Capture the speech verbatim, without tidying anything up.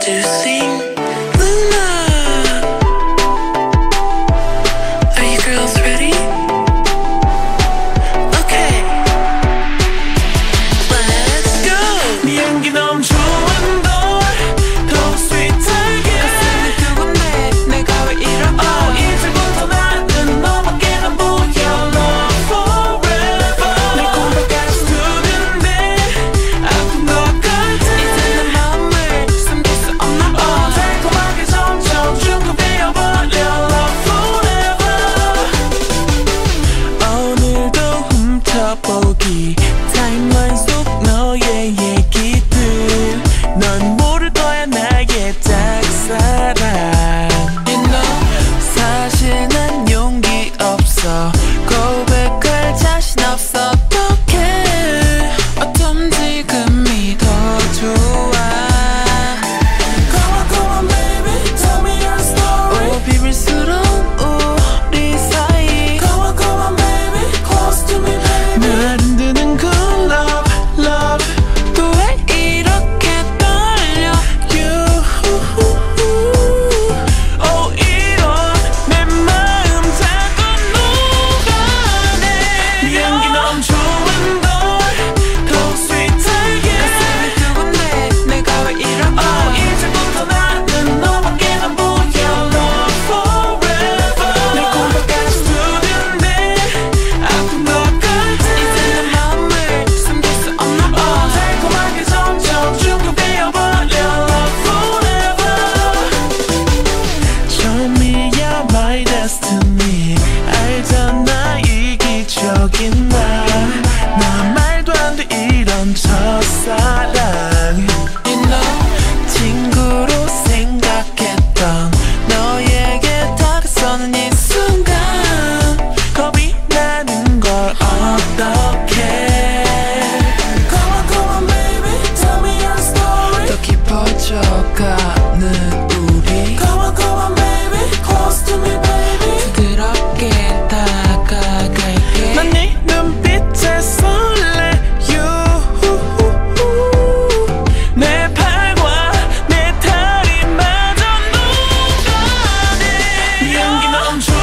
to sing Luna. Are you girls ready? Okay, let's go. 네 향기 너무 좋은 걸 더 스윗하게 가슴이 두근데 내가 왜 이럴까. oh, 이제부터 나는 너밖에 안 보여. love forever 날 공격할 수는데 아픈 것 같아. 이제 내 맘을 숨길 수 없나 봐. oh, 달콤하게 점점 중급되어버려. love forever 오늘도 훔쳐보기 타임라인 속 너의 얘기들. 넌 모를 거야 나의 짝사랑. You know 사실 난 용기 없어 고백할 자신 없어. 어떡해 어쩜 지금이 더 좋아. Come on come on baby tell me your story. 오 비밀스러운 우리 사이. Come on come on baby close to me baby. 날 흔드는 그 love love 또 왜 이렇게 떨려. You oh 이런 내 마음 자꾸 녹아내. 네 향기 너무 좋은 걸 더 스윗하게 가슴이 두근데 내가 왜 이럴까. oh, 이제부터 나는 너밖에 안 보여. love forever 날 공격할 수는데 아픈 것 같아. 이제 내 맘을 숨길 수 없나 봐. oh, 달콤하게 점점 중급되어버려. love forever Show me you're my destiny. 알잖아 이기적인 나. 나 말도 안 돼 이런 첫사랑. You know 친구로 생각했던 너에게 다가서는 이 순간 겁이 나는 걸 어떡해. Come on come on baby tell me your story. 더 깊어져가는 우리. Come on come on baby close to me baby. 부드럽게 다가갈게. 난 네 눈빛에 설레. You 내 팔과 내 다리마저 녹아내. 네 향기 너무 좋은